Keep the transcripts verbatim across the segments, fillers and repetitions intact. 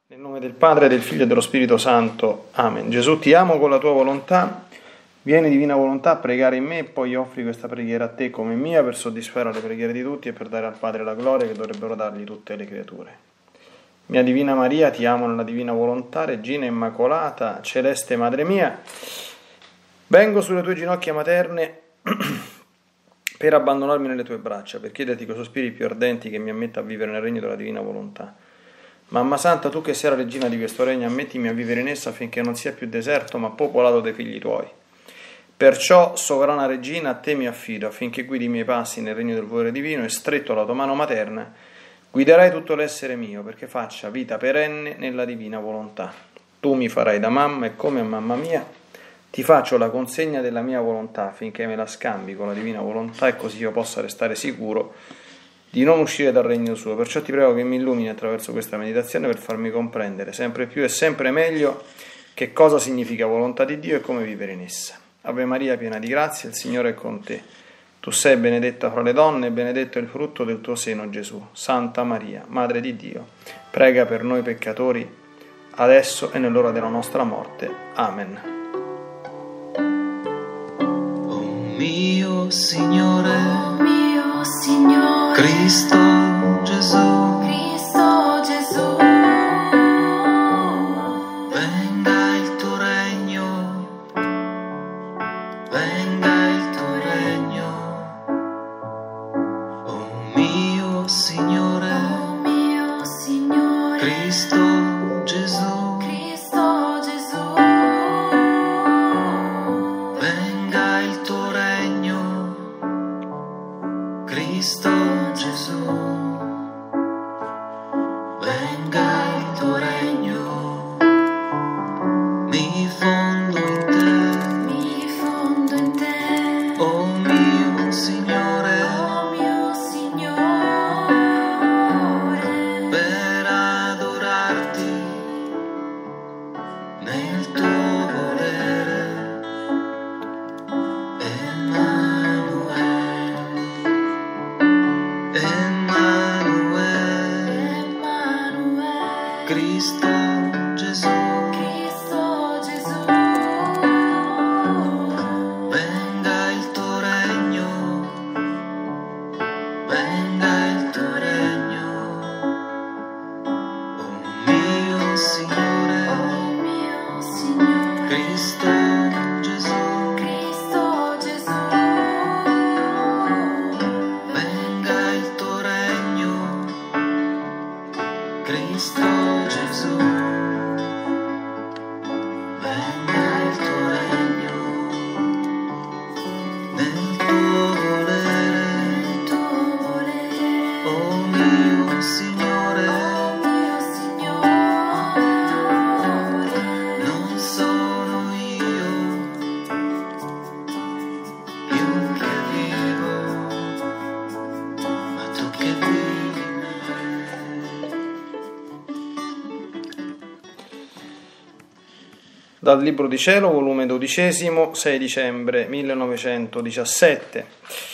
Nel nome del Padre, del Figlio e dello Spirito Santo. Amen. Gesù, ti amo con la tua volontà. Vieni, divina volontà, a pregare in me e poi offri questa preghiera a te come mia per soddisfare le preghiere di tutti e per dare al Padre la gloria che dovrebbero dargli tutte le creature. Mia Divina Maria, ti amo nella divina volontà, Regina Immacolata, Celeste Madre mia. Vengo sulle tue ginocchia materne per abbandonarmi nelle tue braccia, per chiederti con sospiri più ardenti che mi ammetta a vivere nel regno della divina volontà. Mamma Santa, tu che sei la regina di questo regno, ammettimi a vivere in esso affinché non sia più deserto, ma popolato dai figli tuoi. Perciò, sovrana regina, a te mi affido, affinché guidi i miei passi nel regno del volere divino e, stretto alla tua mano materna, guiderai tutto l'essere mio, perché faccia vita perenne nella divina volontà. Tu mi farai da mamma e come a mamma mia ti faccio la consegna della mia volontà, affinché me la scambi con la divina volontà e così io possa restare sicuro di non uscire dal regno suo. Perciò ti prego che mi illumini attraverso questa meditazione per farmi comprendere sempre più e sempre meglio che cosa significa volontà di Dio e come vivere in essa. Ave Maria, piena di grazia, il Signore è con te. Tu sei benedetta fra le donne e benedetto è il frutto del tuo seno, Gesù. Santa Maria, Madre di Dio, prega per noi peccatori, adesso e nell'ora della nostra morte. Amen. O mio Signore, Oh mio Signore, Cristo Gesù, Cristo Gesù, venga il tuo regno, venga il tuo regno. O mio Signore, oh mio Signore, Cristo Gesù, Cristo Gesù, venga il tuo regno, Cristo Gesù, venga il tuo regno, mi fondo in te, mi fondo in te, o mio Signore, oh mio Signore, per adorarti nel tuo volere. Emanuele, Emanuele, Emanuele, Cristo Gesù, Cristo Gesù, venga il tuo regno, venga il tuo regno, o mio Signore, oh mio Signore, Cristo Gesù, Cristo Gesù, venga il tuo regno, Cristo Gesù, venga il tuo regno, nel tuo volere, il tuo volere, o mio Signore, oh mio Signore, non sono io più che vivo, ma tu che vivi in me. Dal Libro di Cielo, volume dodicesimo, sei dicembre millenovecentodiciassette.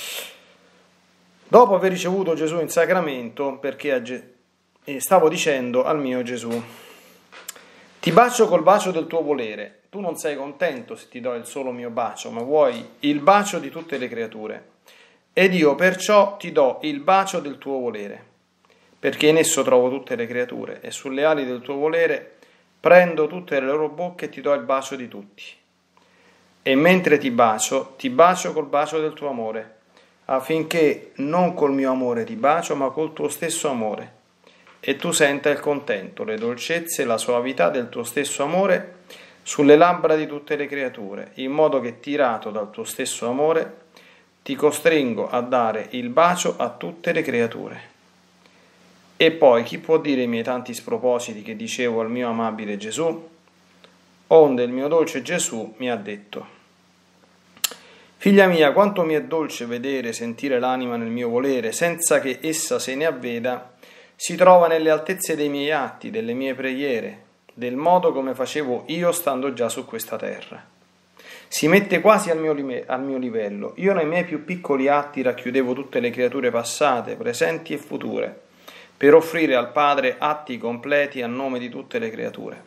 Dopo aver ricevuto Gesù in sacramento, perché a Ge- e stavo dicendo al mio Gesù: ti bacio col bacio del tuo volere. Tu non sei contento se ti do il solo mio bacio, ma vuoi il bacio di tutte le creature. Ed io perciò ti do il bacio del tuo volere, perché in esso trovo tutte le creature, e sulle ali del tuo volere prendo tutte le loro bocche e ti do il bacio di tutti. E mentre ti bacio, ti bacio col bacio del tuo amore, affinché non col mio amore ti bacio, ma col tuo stesso amore, e tu senta il contento, le dolcezze e la soavità del tuo stesso amore sulle labbra di tutte le creature, in modo che, tirato dal tuo stesso amore, ti costringo a dare il bacio a tutte le creature. E poi chi può dire i miei tanti spropositi che dicevo al mio amabile Gesù? Onde il mio dolce Gesù mi ha detto: figlia mia, quanto mi è dolce vedere e sentire l'anima nel mio volere, senza che essa se ne avveda, si trova nelle altezze dei miei atti, delle mie preghiere, del modo come facevo io stando già su questa terra. Si mette quasi al mio, lime- al mio livello. Io nei miei più piccoli atti racchiudevo tutte le creature passate, presenti e future, per offrire al Padre atti completi a nome di tutte le creature.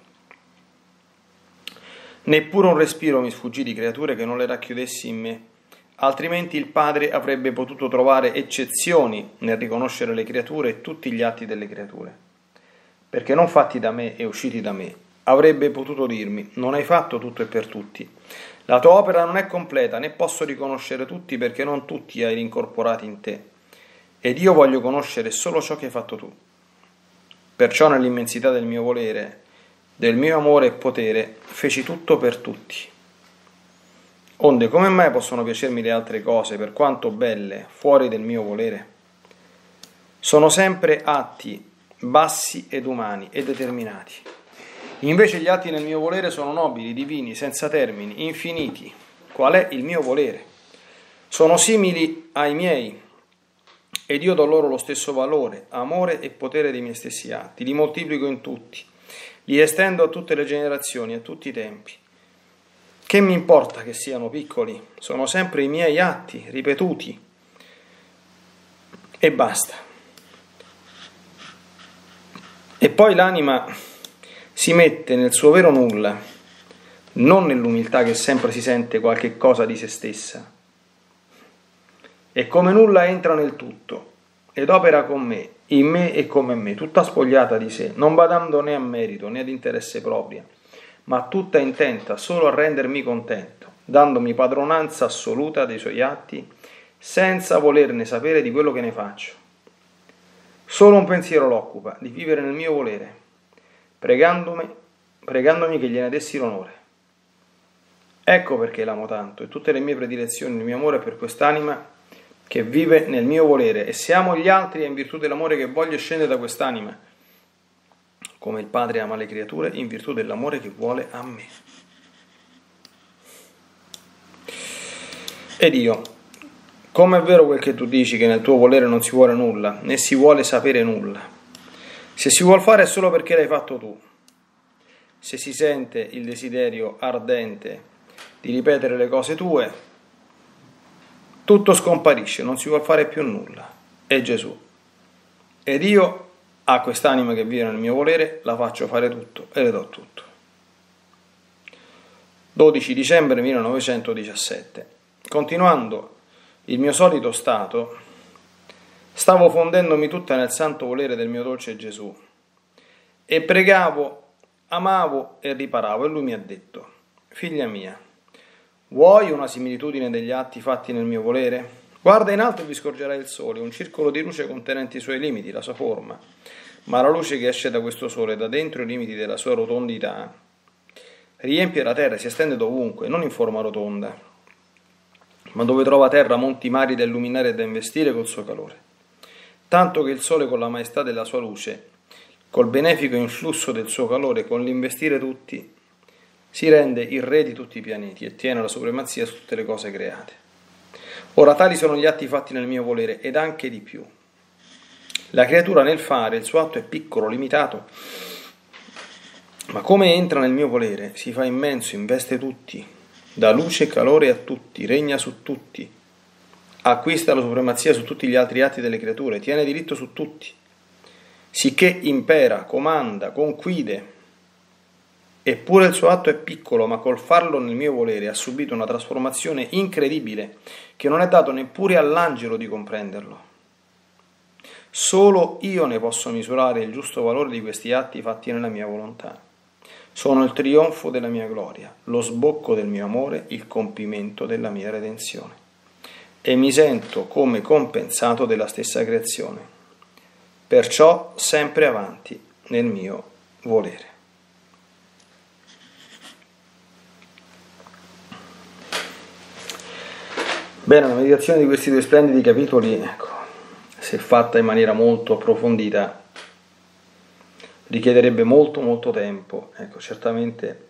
Neppure un respiro mi sfuggì di creature che non le racchiudessi in me, altrimenti il Padre avrebbe potuto trovare eccezioni nel riconoscere le creature e tutti gli atti delle creature. Perché non fatti da me e usciti da me, avrebbe potuto dirmi: non hai fatto tutto e per tutti. La tua opera non è completa, né posso riconoscere tutti perché non tutti hai rincorporati in te. Ed io voglio conoscere solo ciò che hai fatto tu. Perciò nell'immensità del mio volere, del mio amore e potere, feci tutto per tutti. Onde come mai possono piacermi le altre cose, per quanto belle, fuori del mio volere? Sono sempre atti bassi ed umani e determinati. Invece gli atti nel mio volere sono nobili, divini, senza termini, infiniti. Qual è il mio volere? Sono simili ai miei, ed io do loro lo stesso valore, amore e potere dei miei stessi atti. Li moltiplico in tutti, li estendo a tutte le generazioni, a tutti i tempi. Che mi importa che siano piccoli? Sono sempre i miei atti, ripetuti. E basta. E poi l'anima si mette nel suo vero nulla, non nell'umiltà che sempre si sente qualche cosa di se stessa. E come nulla entra nel tutto, ed opera con me, in me e come me, tutta spogliata di sé, non badando né a merito né ad interesse proprio, ma tutta intenta solo a rendermi contento, dandomi padronanza assoluta dei suoi atti, senza volerne sapere di quello che ne faccio. Solo un pensiero l'occupa, di vivere nel mio volere, pregandomi, pregandomi che gliene dessi l'onore. Ecco perché l'amo tanto, e tutte le mie predilezioni, il mio amore per quest'anima che vive nel mio volere, e se amo gli altri è in virtù dell'amore che voglio scende da quest'anima, come il Padre ama le creature in virtù dell'amore che vuole a me. Ed io, come è vero quel che tu dici, che nel tuo volere non si vuole nulla, né si vuole sapere nulla. Se si vuol fare è solo perché l'hai fatto tu. Se si sente il desiderio ardente di ripetere le cose tue, tutto scomparisce, non si vuol fare più nulla. È Gesù. Ed io, a quest'anima che vive nel mio volere, la faccio fare tutto e le do tutto. dodici dicembre millenovecentodiciassette. Continuando il mio solito stato, stavo fondendomi tutta nel santo volere del mio dolce Gesù e pregavo, amavo e riparavo, e lui mi ha detto: figlia mia, vuoi una similitudine degli atti fatti nel mio volere? Guarda in alto e vi scorgerai il sole, un circolo di luce contenente i suoi limiti, la sua forma, ma la luce che esce da questo sole, da dentro i limiti della sua rotondità, riempie la terra e si estende dovunque, non in forma rotonda, ma dove trova terra monti mari da illuminare e da investire col suo calore. Tanto che il sole con la maestà della sua luce, col benefico influsso del suo calore, con l'investire tutti, si rende il re di tutti i pianeti e tiene la supremazia su tutte le cose create. Ora tali sono gli atti fatti nel mio volere, ed anche di più. La creatura nel fare, il suo atto è piccolo, limitato, ma come entra nel mio volere, si fa immenso, investe tutti, dà luce e calore a tutti, regna su tutti, acquista la supremazia su tutti gli altri atti delle creature, tiene diritto su tutti, sicché impera, comanda, conquide. Eppure il suo atto è piccolo, ma col farlo nel mio volere ha subito una trasformazione incredibile che non è dato neppure all'angelo di comprenderlo. Solo io ne posso misurare il giusto valore di questi atti fatti nella mia volontà. Sono il trionfo della mia gloria, lo sbocco del mio amore, il compimento della mia redenzione. E mi sento come compensato della stessa creazione. Perciò sempre avanti nel mio volere. Bene, la meditazione di questi due splendidi capitoli, ecco, se fatta in maniera molto approfondita, richiederebbe molto molto tempo. Ecco, certamente,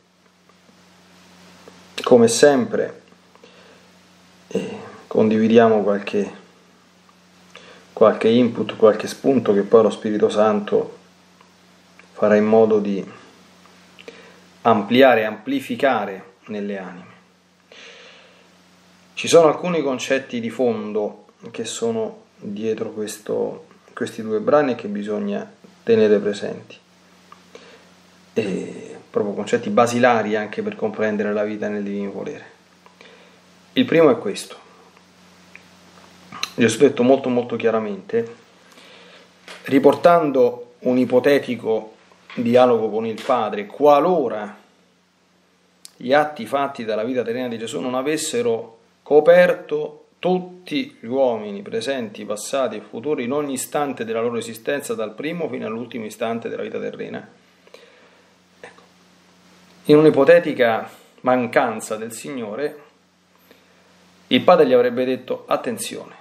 come sempre, eh, condividiamo qualche, qualche input, qualche spunto che poi lo Spirito Santo farà in modo di ampliare, amplificare nelle anime. Ci sono alcuni concetti di fondo che sono dietro questo questi due brani che bisogna tenere presenti, e proprio concetti basilari anche per comprendere la vita nel divino volere. Il primo è questo. Gesù ha detto molto molto chiaramente, riportando un ipotetico dialogo con il Padre, qualora gli atti fatti dalla vita terrena di Gesù non avessero coperto tutti gli uomini presenti, passati e futuri in ogni istante della loro esistenza, dal primo fino all'ultimo istante della vita terrena. Ecco. In un'ipotetica mancanza del Signore, il Padre gli avrebbe detto: attenzione,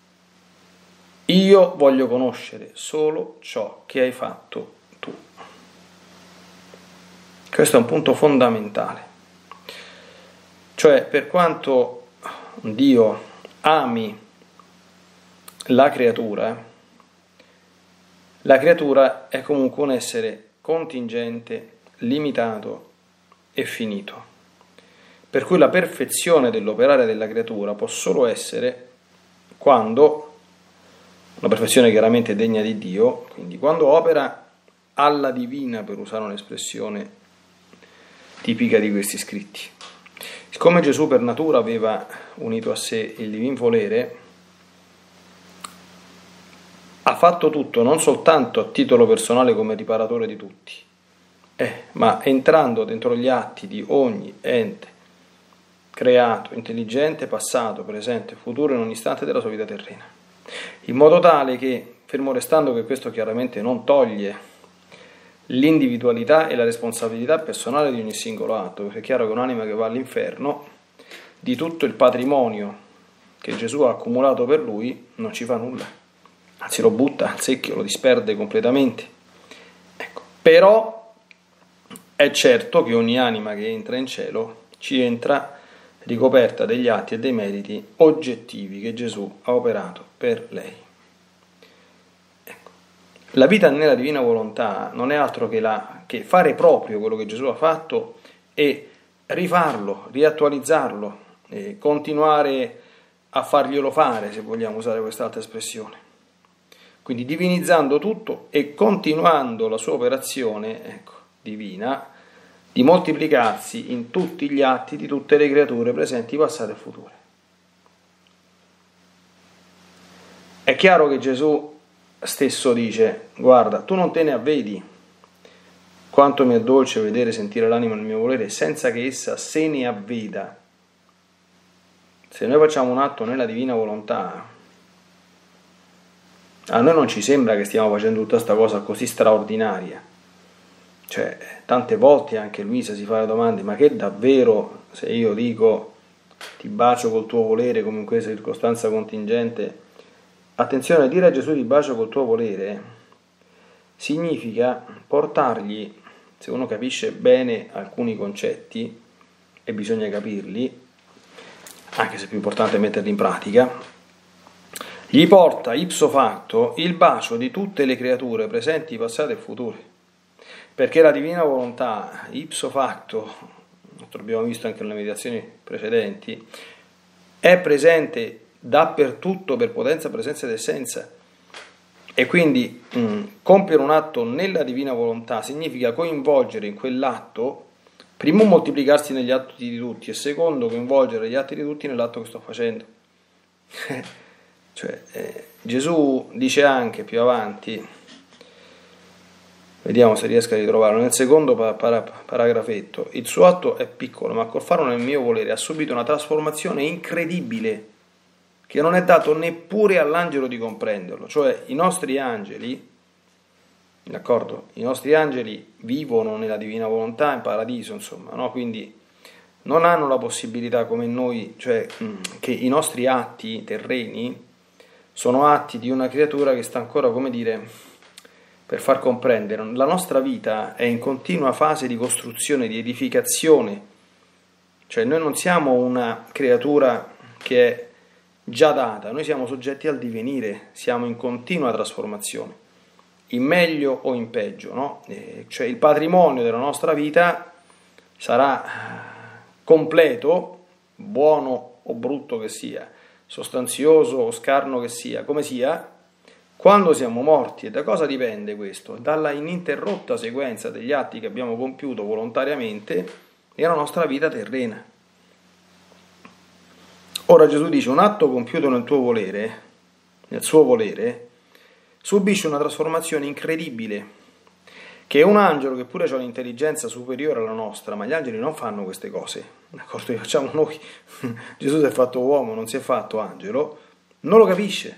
io voglio conoscere solo ciò che hai fatto tu. Questo è un punto fondamentale. Cioè, per quanto Dio ami la creatura, la creatura è comunque un essere contingente, limitato e finito. Per cui la perfezione dell'operare della creatura può solo essere quando, una perfezione chiaramente degna di Dio, quindi quando opera alla divina, per usare un'espressione tipica di questi scritti. Siccome Gesù per natura aveva unito a sé il divin volere, ha fatto tutto non soltanto a titolo personale come riparatore di tutti, eh, ma entrando dentro gli atti di ogni ente creato, intelligente, passato, presente, futuro in ogni istante della sua vita terrena. In modo tale che, fermo restando che questo chiaramente non toglie l'individualità e la responsabilità personale di ogni singolo atto, perché è chiaro che un'anima che va all'inferno, di tutto il patrimonio che Gesù ha accumulato per lui, non ci fa nulla, anzi lo butta al secchio, lo disperde completamente. Ecco. Però è certo che ogni anima che entra in cielo ci entra ricoperta degli atti e dei meriti oggettivi che Gesù ha operato per lei. La vita nella divina volontà non è altro che, la, che fare proprio quello che Gesù ha fatto e rifarlo, riattualizzarlo, e continuare a farglielo fare, se vogliamo usare quest'altra espressione. Quindi divinizzando tutto e continuando la sua operazione, ecco, divina, di moltiplicarsi in tutti gli atti di tutte le creature presenti, passate e future. È chiaro che Gesù stesso dice: guarda, tu non te ne avvedi quanto mi è dolce vedere e sentire l'anima nel mio volere, senza che essa se ne avveda. Se noi facciamo un atto nella divina volontà, a noi non ci sembra che stiamo facendo tutta questa cosa così straordinaria. Cioè, tante volte anche Luisa si fa le domande: ma che davvero, se io dico ti bacio col tuo volere come in questa circostanza contingente? Attenzione, dire a Gesù ti bacio col tuo volere significa portargli, se uno capisce bene alcuni concetti, e bisogna capirli, anche se è più importante metterli in pratica, gli porta ipso facto il bacio di tutte le creature presenti, passate e future. Perché la divina volontà, ipso facto, lo abbiamo visto anche nelle meditazioni precedenti, è presente dappertutto per potenza, presenza ed essenza, e quindi mh, compiere un atto nella divina volontà significa coinvolgere in quell'atto, primo moltiplicarsi negli atti di tutti, e secondo coinvolgere gli atti di tutti nell'atto che sto facendo. Cioè, eh, Gesù dice anche più avanti, vediamo se riesco a ritrovarlo, nel secondo par- par- paragrafetto: il suo atto è piccolo, ma col farlo nel mio volere ha subito una trasformazione incredibile che non è dato neppure all'angelo di comprenderlo. Cioè, i nostri angeli, d'accordo? I nostri angeli vivono nella divina volontà in paradiso, insomma, no? Quindi non hanno la possibilità come noi, cioè che i nostri atti terreni sono atti di una creatura che sta ancora, come dire, per far comprendere, la nostra vita è in continua fase di costruzione, di edificazione. Cioè, noi non siamo una creatura che è già data, noi siamo soggetti al divenire, siamo in continua trasformazione, in meglio o in peggio, no? Eh, cioè il patrimonio della nostra vita sarà completo, buono o brutto che sia, sostanzioso o scarno che sia, come sia, Quando siamo morti, e da cosa dipende questo? Dalla ininterrotta sequenza degli atti che abbiamo compiuto volontariamente nella nostra vita terrena. Ora Gesù dice: un atto compiuto nel tuo volere, nel suo volere, subisce una trasformazione incredibile, che un angelo che pure ha un'intelligenza superiore alla nostra, ma gli angeli non fanno queste cose, d'accordo? Che facciamo noi. Gesù si è fatto uomo, non si è fatto angelo, non lo capisce.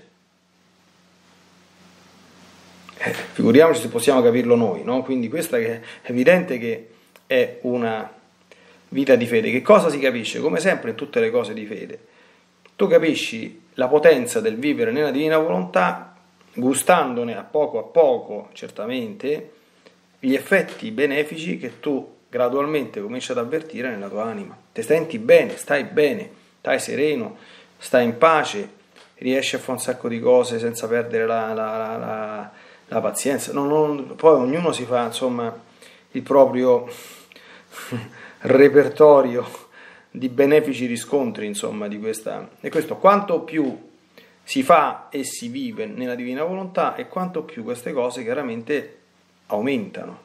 Eh, figuriamoci se possiamo capirlo noi, no? Quindi questa è evidente che è una vita di fede. Che cosa si capisce? Come sempre in tutte le cose di fede, tu capisci la potenza del vivere nella divina volontà, gustandone a poco a poco, certamente, gli effetti benefici che tu gradualmente cominci ad avvertire nella tua anima. Ti senti bene, stai bene, stai sereno, stai in pace, riesci a fare un sacco di cose senza perdere la, la, la, la, la pazienza. Non, non, poi ognuno si fa, insomma, il proprio repertorio di benefici riscontri, insomma, di questa. E questo quanto più si fa e si vive nella divina volontà, e quanto più queste cose chiaramente aumentano.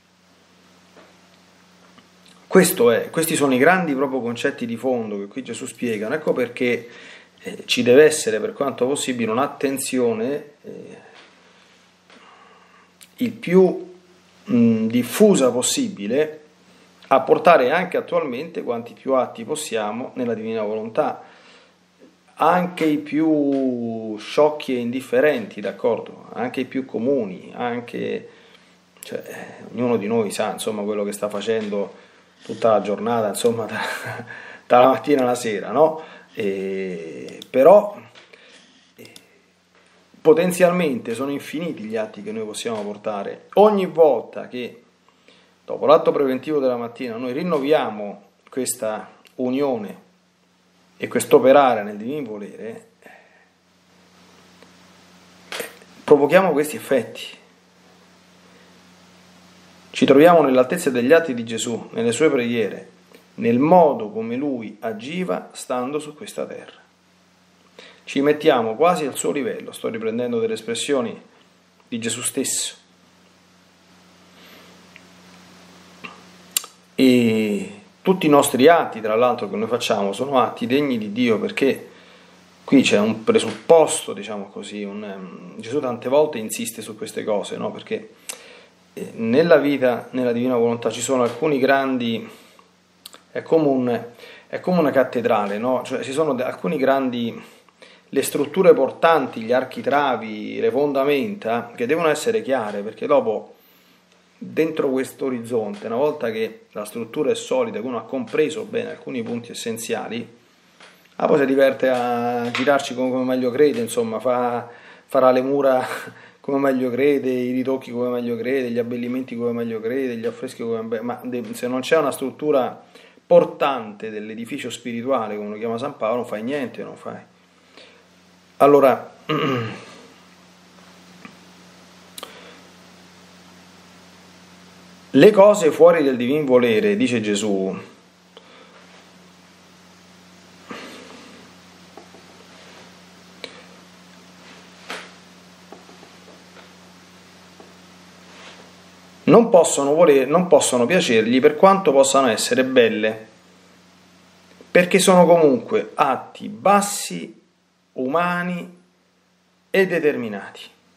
Questo è, questi sono i grandi proprio concetti di fondo che qui Gesù spiega. Ecco perché eh, ci deve essere, per quanto possibile, un'attenzione eh, il più mh, diffusa possibile a portare anche attualmente quanti più atti possiamo nella divina volontà, anche i più sciocchi e indifferenti, d'accordo? Anche i più comuni, anche, cioè, ognuno di noi sa, insomma, quello che sta facendo tutta la giornata, insomma, da, dalla mattina alla sera, no? E, però eh, potenzialmente sono infiniti gli atti che noi possiamo portare. Ogni volta che dopo l'atto preventivo della mattina noi rinnoviamo questa unione e questo operare nel divino volere, provochiamo questi effetti. Ci troviamo nell'altezza degli atti di Gesù, nelle sue preghiere, nel modo come lui agiva stando su questa terra. Ci mettiamo quasi al suo livello, sto riprendendo delle espressioni di Gesù stesso. E tutti i nostri atti, tra l'altro, che noi facciamo sono atti degni di Dio, perché qui c'è un presupposto, diciamo così, un, um, Gesù tante volte insiste su queste cose, no? Perché eh, nella vita, nella divina volontà ci sono alcuni grandi, è come, un, è come una cattedrale, no? Cioè ci sono alcuni grandi, le strutture portanti, gli architravi, le fondamenta, che devono essere chiare, perché dopo dentro questo orizzonte, una volta che la struttura è solida, che uno ha compreso bene alcuni punti essenziali, ah, poi si diverte a girarci come, come meglio crede, insomma, fa, farà le mura come meglio crede, i ritocchi come meglio crede, gli abbellimenti come meglio crede, gli affreschi come meglio, ma se non c'è una struttura portante dell'edificio spirituale, come lo chiama San Paolo, non fai niente, non fai. Allora, le cose fuori del divin volere, dice Gesù, non possono volere, non possono piacergli per quanto possano essere belle, perché sono comunque atti bassi, umani e determinati.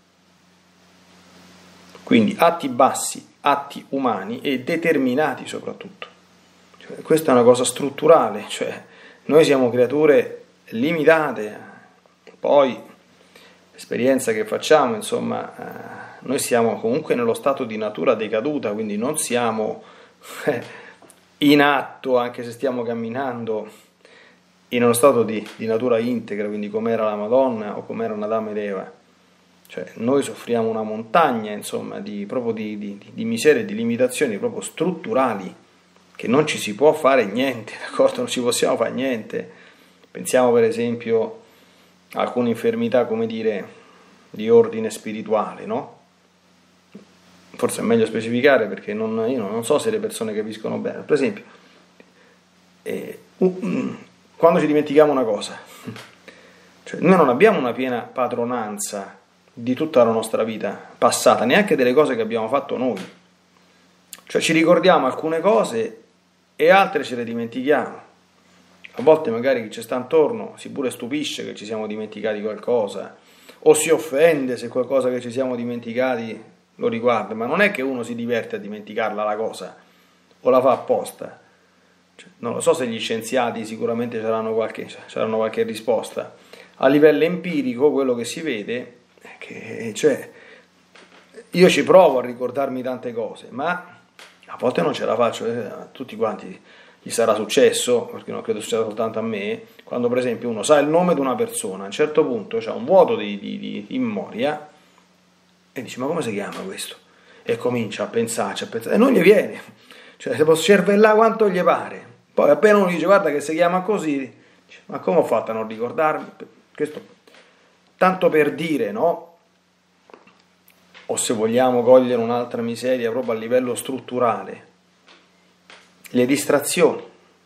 Quindi atti bassi, atti umani e determinati soprattutto. Cioè, questa è una cosa strutturale, cioè noi siamo creature limitate, poi l'esperienza che facciamo, insomma, eh, noi siamo comunque nello stato di natura decaduta, quindi non siamo eh, in atto, anche se stiamo camminando in uno stato di, di natura integra, quindi come era la Madonna o come era Adamo ed Eva. Cioè noi soffriamo una montagna, insomma, di, proprio di, di, di miserie, di limitazioni proprio strutturali, che non ci si può fare niente, d'accordo? Non ci possiamo fare niente. Pensiamo per esempio a alcune infermità, come dire, di ordine spirituale, no? Forse è meglio specificare, perché non, io non so se le persone capiscono bene. Per esempio, eh, uh, quando ci dimentichiamo una cosa, cioè noi non abbiamo una piena padronanza di tutta la nostra vita passata, neanche delle cose che abbiamo fatto noi. Cioè ci ricordiamo alcune cose e altre ce le dimentichiamo. A volte magari chi ci sta intorno si pure stupisce che ci siamo dimenticati qualcosa, o si offende se qualcosa che ci siamo dimenticati lo riguarda, ma non è che uno si diverte a dimenticarla la cosa, o la fa apposta. Cioè, non lo so se gli scienziati sicuramente c'erano qualche, c'erano qualche risposta. A livello empirico quello che si vede è che, cioè, io ci provo a ricordarmi tante cose, ma a volte non ce la faccio. A tutti quanti gli sarà successo, perché non credo succeda soltanto a me, quando per esempio uno sa il nome di una persona, a un certo punto c'ha un vuoto di, di, di, di memoria e dice ma come si chiama questo? E comincia a pensarci, a pensare, e non gli viene, cioè si può cervellare quanto gli pare. Poi appena uno dice guarda che si chiama così, dice, ma come ho fatto a non ricordarmi? Questo tanto per dire, no? O se vogliamo cogliere un'altra miseria proprio a livello strutturale, le distrazioni.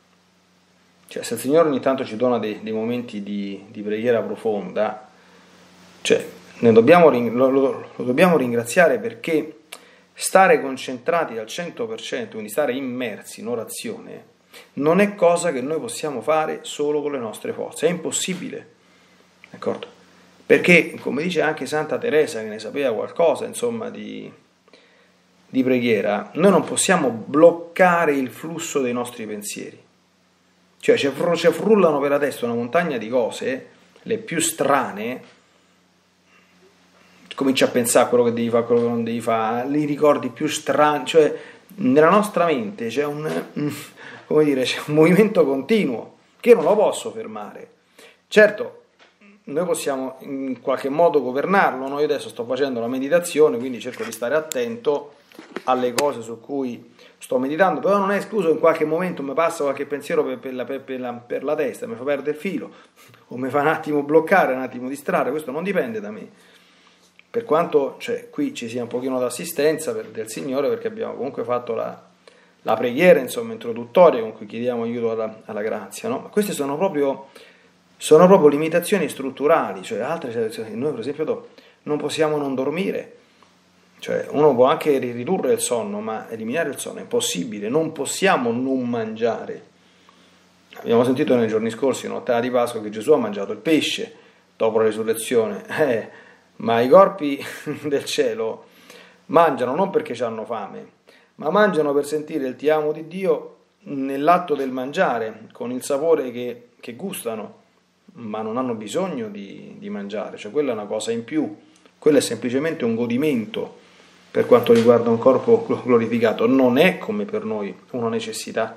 Cioè se il Signore ogni tanto ci dona dei, dei momenti di, di preghiera profonda, cioè ne dobbiamo, lo, lo, lo dobbiamo ringraziare, perché stare concentrati al cento per cento, quindi stare immersi in orazione, non è cosa che noi possiamo fare solo con le nostre forze, è impossibile, d'accordo? Perché, come dice anche Santa Teresa, che ne sapeva qualcosa, insomma, di, di preghiera, noi non possiamo bloccare il flusso dei nostri pensieri. Cioè, ci frullano per la testa una montagna di cose, le più strane, cominci a pensare a quello che devi fare, a quello che non devi fare, i ricordi più strani, cioè, nella nostra mente c'è un, come dire, c'è un movimento continuo, che io non lo posso fermare. Certo, noi possiamo in qualche modo governarlo, no? Io adesso sto facendo la meditazione, quindi cerco di stare attento alle cose su cui sto meditando, però non è escluso in qualche momento mi passa qualche pensiero per, per, la, per, la, per la testa, mi fa perdere il filo, o mi fa un attimo bloccare, un attimo distrarre, questo non dipende da me. Per quanto cioè, qui ci sia un pochino d'assistenza per, del Signore, perché abbiamo comunque fatto la, la preghiera, insomma, introduttoria, con cui chiediamo aiuto alla, alla grazia, no? Ma queste sono proprio... sono proprio limitazioni strutturali, cioè altre, cioè, noi per esempio non possiamo non dormire, cioè uno può anche ridurre il sonno, ma eliminare il sonno è impossibile, non possiamo non mangiare. Abbiamo sentito nei giorni scorsi, in ottava di Pasqua, che Gesù ha mangiato il pesce dopo la risurrezione, eh, ma i corpi del cielo mangiano non perché hanno fame, ma mangiano per sentire il ti amo di Dio nell'atto del mangiare, con il sapore che, che gustano, ma non hanno bisogno di, di mangiare, cioè quella è una cosa in più, quello è semplicemente un godimento per quanto riguarda un corpo glorificato, non è come per noi una necessità.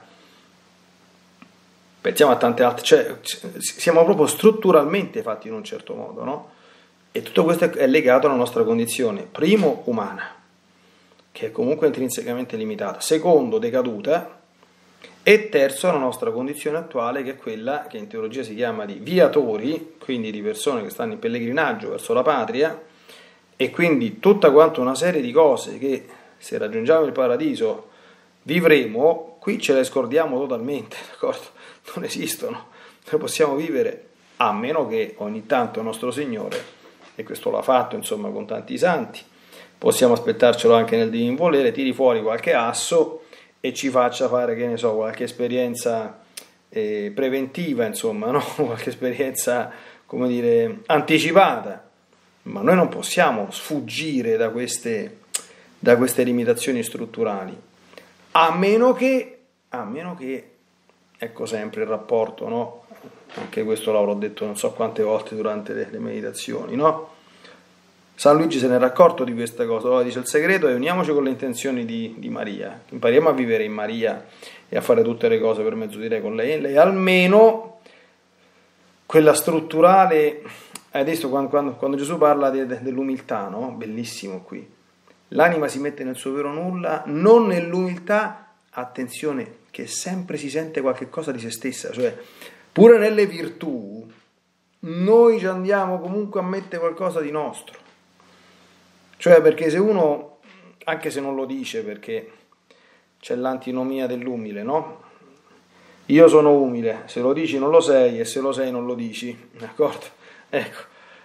Pensiamo a tante altre, cioè siamo proprio strutturalmente fatti in un certo modo, no? E tutto questo è legato alla nostra condizione, primo umana, che è comunque intrinsecamente limitata, secondo decaduta, e terzo la nostra condizione attuale, che è quella che in teologia si chiama di viatori, quindi di persone che stanno in pellegrinaggio verso la patria, e quindi tutta quanta una serie di cose che se raggiungiamo il paradiso vivremo, qui ce le scordiamo totalmente, d'accordo? Non esistono, noi possiamo vivere, a meno che ogni tanto il nostro Signore, e questo l'ha fatto insomma con tanti santi, possiamo aspettarcelo anche nel divin volere, tiri fuori qualche asso e ci faccia fare, che ne so, qualche esperienza eh, preventiva, insomma, no? Qualche esperienza, come dire, anticipata. Ma noi non possiamo sfuggire da queste, da queste limitazioni strutturali, a meno che, a meno che, ecco sempre il rapporto, no? Anche questo l'avrò detto non so quante volte durante le, le meditazioni, no? San Luigi se ne era accorto di questa cosa, allora dice: il segreto è uniamoci con le intenzioni di, di Maria, impariamo a vivere in Maria e a fare tutte le cose per mezzo di lei, con lei, lei almeno quella strutturale. Hai visto quando, quando, quando Gesù parla de, de, dell'umiltà, no? Bellissimo qui, l'anima si mette nel suo vero nulla, non nell'umiltà, attenzione, che sempre si sente qualche cosa di se stessa, cioè pure nelle virtù noi ci andiamo comunque a mettere qualcosa di nostro. Cioè, perché se uno, anche se non lo dice, perché c'è l'antinomia dell'umile, no? Io sono umile, se lo dici non lo sei, e se lo sei non lo dici, d'accordo? Ecco,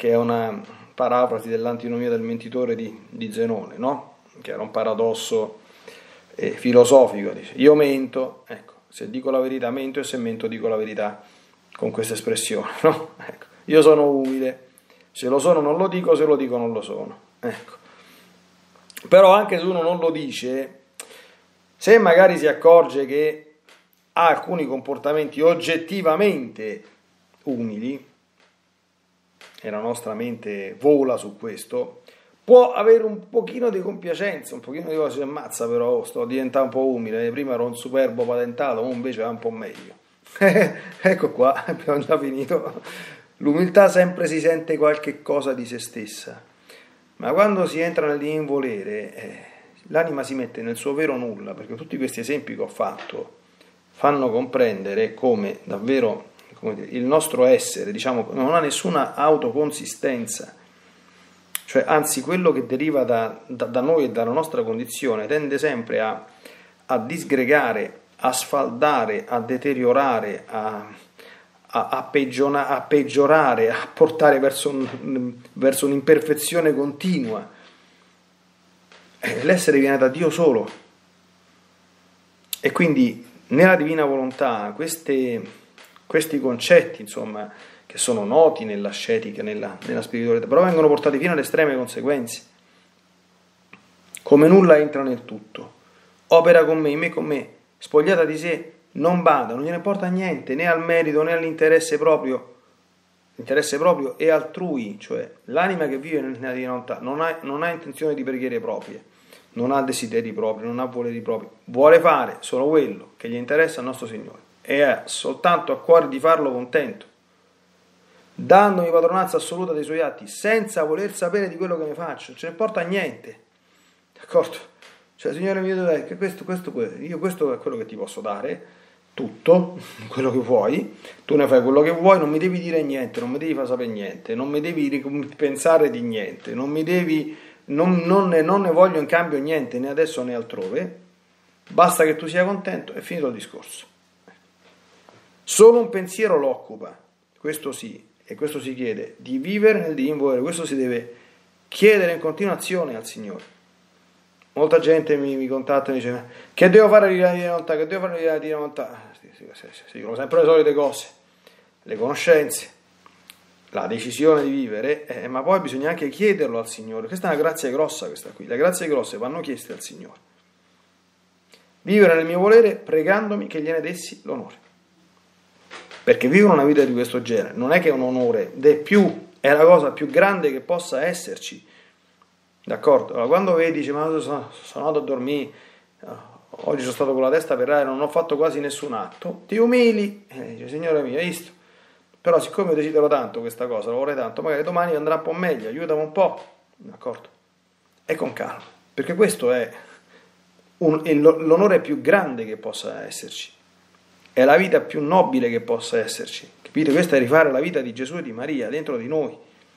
che è una parafrasi dell'antinomia del mentitore di, di Zenone, no? Che era un paradosso eh, filosofico, dice, io mento, ecco, se dico la verità mento e se mento dico la verità, con questa espressione, no? Ecco, io sono umile, se lo sono non lo dico, se lo dico non lo sono, ecco. Però anche se uno non lo dice, se magari si accorge che ha alcuni comportamenti oggettivamente umili, e la nostra mente vola su questo, può avere un pochino di compiacenza, un pochino di cosa, si ammazza però, oh, sto diventando un po' umile, prima ero un superbo patentato, ora invece va un po' meglio. Ecco qua, abbiamo già finito. L'umiltà sempre si sente qualche cosa di se stessa, ma quando si entra nell'involere, eh, l'anima si mette nel suo vero nulla, perché tutti questi esempi che ho fatto fanno comprendere come davvero, come dire, il nostro essere, diciamo, non ha nessuna autoconsistenza, cioè anzi quello che deriva da, da, da noi e dalla nostra condizione tende sempre a, a disgregare, a sfaldare, a deteriorare, a, a, a, peggiona, a peggiorare, a portare verso, un, verso un'imperfezione continua. L'essere viene da Dio solo, e quindi nella divina volontà queste, questi concetti, insomma, che sono noti nell'ascetica, nella, nella spiritualità, però vengono portati fino alle estreme conseguenze. Come nulla entra nel tutto, opera con me, in me con me, spogliata di sé, non bada, non gliene importa niente, né al merito né all'interesse proprio, l'interesse proprio e altrui, cioè l'anima che vive nella divina volontà non ha, non ha intenzione di preghiere proprie, non ha desideri propri, non ha voleri propri, vuole fare solo quello che gli interessa al nostro Signore e ha soltanto a cuore di farlo contento, dandomi padronanza assoluta dei suoi atti, senza voler sapere di quello che ne faccio, non ce ne importa niente, d'accordo? Cioè, Signore mio, che questo, questo, questo, io questo è quello che ti posso dare, tutto, quello che vuoi, tu ne fai quello che vuoi, non mi devi dire niente, non mi devi far sapere niente, non mi devi pensare di niente, non mi devi, non, non, ne, non ne voglio in cambio niente, né adesso né altrove, basta che tu sia contento, è finito il discorso. Solo un pensiero lo occupa, questo sì, e questo si chiede, di vivere nel divino volere, questo si deve chiedere in continuazione al Signore. Molta gente mi, mi contatta e mi dice, che devo fare di divina volontà, che devo fare di divina volontà? Si, si, si, si dicono sempre le solite cose, le conoscenze, la decisione di vivere, eh, ma poi bisogna anche chiederlo al Signore. Questa è una grazia grossa, questa qui. Le grazie grosse vanno chieste al Signore. Vivere nel mio volere pregandomi che gliene dessi l'onore. Perché vivere una vita di questo genere non è che è un onore, ed è più, è la cosa più grande che possa esserci. D'accordo? Allora, quando vedi, dice, ma sono, sono andato a dormire, oggi sono stato con la testa per aria, non ho fatto quasi nessun atto, ti umili, e dice, Signore mio, hai visto? Però siccome io desidero tanto questa cosa, lo vorrei tanto, magari domani andrà un po' meglio, aiutami un po', d'accordo? E con calma, perché questo è, un, è l'onore più grande che possa esserci, è la vita più nobile che possa esserci, capite? Questa è rifare la vita di Gesù e di Maria dentro di noi.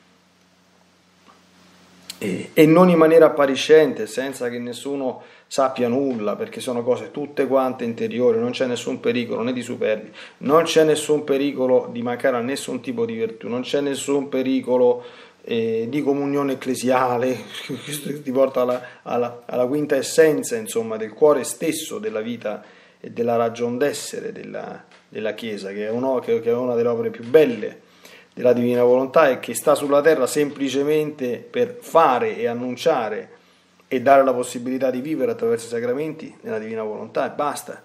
E, e non in maniera appariscente, senza che nessuno sappia nulla, perché sono cose tutte quante interiori, non c'è nessun pericolo né di superbi, non c'è nessun pericolo di mancare a nessun tipo di virtù, non c'è nessun pericolo eh, di comunione ecclesiale, questo ti porta alla, alla, alla quinta essenza, insomma, del cuore stesso della vita e della ragion d'essere della, della Chiesa, che è, uno, che, che è una delle opere più belle della divina volontà e che sta sulla terra semplicemente per fare e annunciare e dare la possibilità di vivere attraverso i sacramenti nella divina volontà e basta.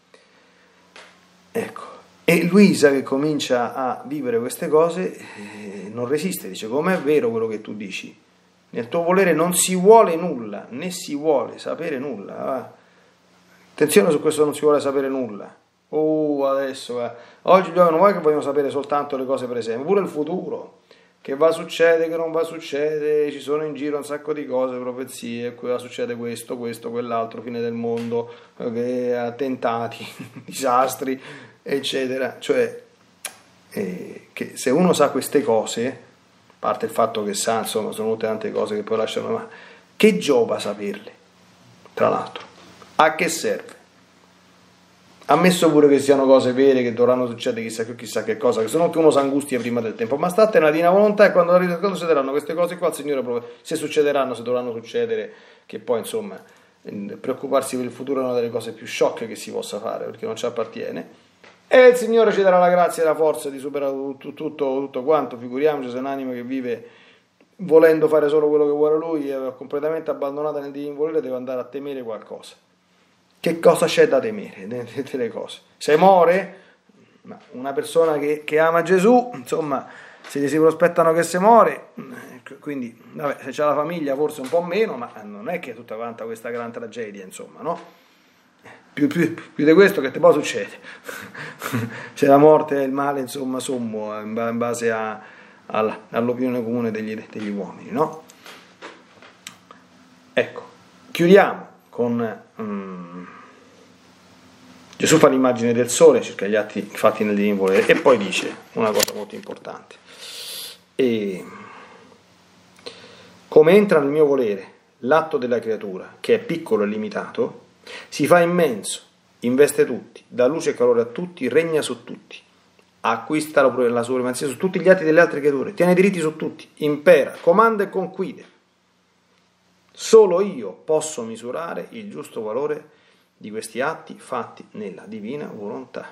Ecco. E Luisa, che comincia a vivere queste cose, eh, non resiste, dice, com'è vero quello che tu dici, nel tuo volere non si vuole nulla, né si vuole sapere nulla. Ah. Attenzione su questo, non si vuole sapere nulla. Oh, adesso eh. oggi non è che vogliono sapere soltanto le cose presenti, pure il futuro, che va a succedere, che non va a succedere, ci sono in giro un sacco di cose, profezie, qua succede questo, questo, quell'altro, fine del mondo, eh, attentati, disastri, eccetera. Cioè, eh, che se uno sa queste cose, a parte il fatto che sa, insomma, sono tutte tante cose che poi lasciano, ma che giova saperle, tra l'altro? A che serve? ammesso pure che siano cose vere, che dovranno succedere chissà che chissà che cosa, che se no che uno si angustia prima del tempo, ma state nella divina volontà, e quando, quando succederanno queste cose qua il Signore prov- se succederanno, se dovranno succedere, che poi insomma preoccuparsi per il futuro è una delle cose più sciocche che si possa fare, perché non ci appartiene, e il Signore ci darà la grazia e la forza di superare tutto, tutto, tutto quanto. Figuriamoci se un'anima che vive volendo fare solo quello che vuole Lui e completamente abbandonata nel divino volere deve andare a temere qualcosa. Che cosa c'è da temere delle cose? Se muore, ma una persona che, che ama Gesù, insomma, se gli si prospettano che se muore, quindi vabbè, se c'è la famiglia forse un po' meno, ma non è che è tutta quanta questa gran tragedia, insomma, no? Più, più, più di questo che te poi succede? Se la morte è il male, insomma, sommo, in base a, a, all'opinione comune degli, degli uomini, no? Ecco, chiudiamo con... Um, Gesù fa l'immagine del sole, cerca gli atti fatti nel divino volere, e poi dice una cosa molto importante. E come entra nel mio volere l'atto della creatura, che è piccolo e limitato, si fa immenso, investe tutti, dà luce e calore a tutti, regna su tutti, acquista la, la supremazia su tutti gli atti delle altre creature, tiene diritti su tutti, impera, comanda e conquide. Solo io posso misurare il giusto valore di questi atti fatti nella divina volontà.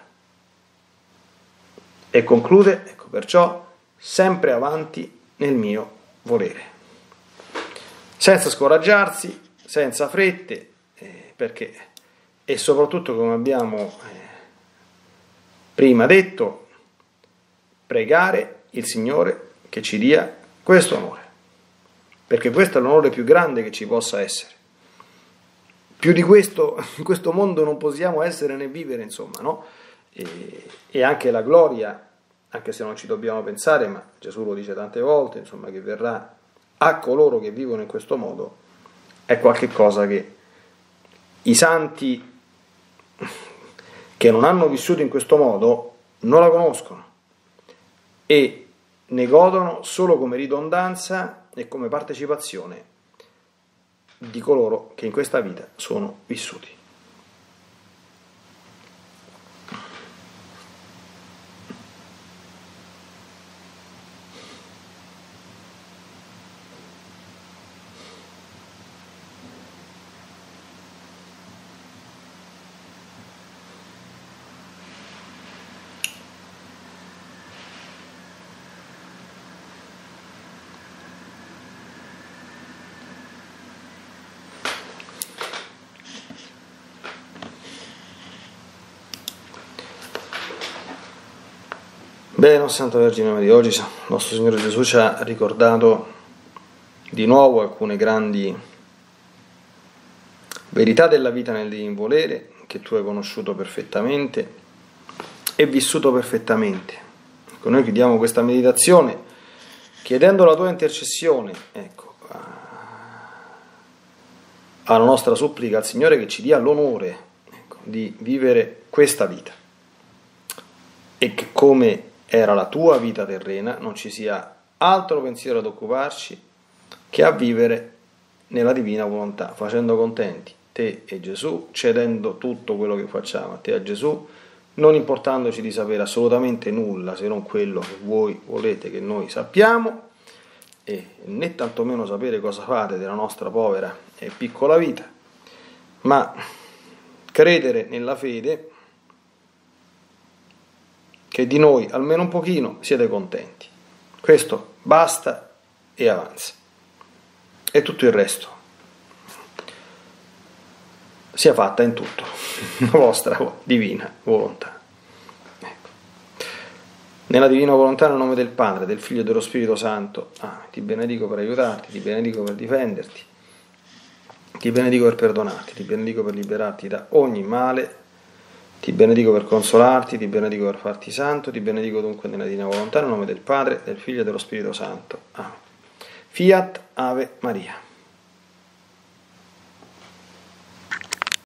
E conclude, ecco, perciò sempre avanti nel mio volere, senza scoraggiarsi, senza frette, eh, perché, e soprattutto, come abbiamo eh, prima detto, pregare il Signore che ci dia questo onore, perché questo è l'onore più grande che ci possa essere. Più di questo in questo mondo non possiamo essere né vivere, insomma, no? E, e anche la gloria, anche se non ci dobbiamo pensare, ma Gesù lo dice tante volte, insomma, che verrà a coloro che vivono in questo modo, è qualche cosa che i santi che non hanno vissuto in questo modo non la conoscono e ne godono solo come ridondanza e come partecipazione di coloro che in questa vita sono vissuti. Bene, Santa Vergine Maria, oggi il nostro Signore Gesù ci ha ricordato di nuovo alcune grandi verità della vita nel divino volere che tu hai conosciuto perfettamente e vissuto perfettamente. Ecco, noi chiudiamo questa meditazione chiedendo la tua intercessione, ecco, alla nostra supplica al Signore che ci dia l'onore, ecco, di vivere questa vita e che, come era la tua vita terrena, non ci sia altro pensiero ad occuparci che a vivere nella divina volontà, facendo contenti te e Gesù, cedendo tutto quello che facciamo a te e a Gesù, non importandoci di sapere assolutamente nulla se non quello che voi volete che noi sappiamo, e né tantomeno sapere cosa fate della nostra povera e piccola vita, ma credere nella fede che di noi almeno un pochino siete contenti. Questo basta e avanza. E tutto il resto sia fatta in tutto la vostra divina volontà. Ecco. Nella divina volontà, nel nome del Padre, del Figlio e dello Spirito Santo, ah, ti benedico per aiutarti, ti benedico per difenderti, ti benedico per perdonarti, ti benedico per liberarti da ogni male, ti benedico per consolarti, ti benedico per farti santo, ti benedico dunque nella divina volontà, nel nome del Padre, del Figlio e dello Spirito Santo. Amen. Fiat Ave Maria.